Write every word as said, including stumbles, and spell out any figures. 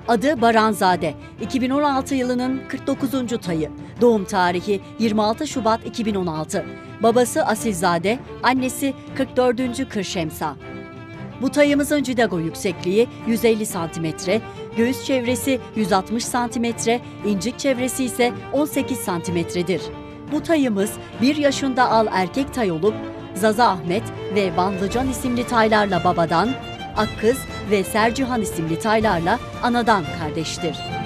Adı Baranzade. iki bin on altı yılının kırk dokuzuncu tayı. Doğum tarihi yirmi altı Şubat iki bin on altı. Babası Asilzade, annesi kırk dördüncü Kırşemsa. Bu tayımızın cidago yüksekliği yüz elli santimetre, göğüs çevresi yüz altmış santimetre, incik çevresi ise on sekiz santimetredir. Bu tayımız bir yaşında al erkek tay olup Zaza Ahmet ve Vanlıcan isimli taylarla babadan, Akkız ve Sercihan isimli taylarla anadan kardeştir.